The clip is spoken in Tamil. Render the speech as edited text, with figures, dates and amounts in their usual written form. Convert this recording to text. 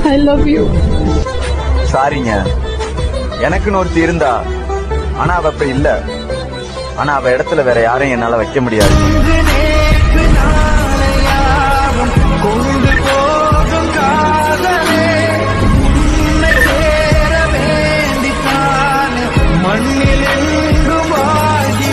I love you. சாரிங்க, எனக்குன்னு ஒருத்தி இருந்தா, ஆனா அவ இப்ப இல்ல. ஆனா அவ இடத்துல வேற யாரையும் என்னால வைக்க முடியாது.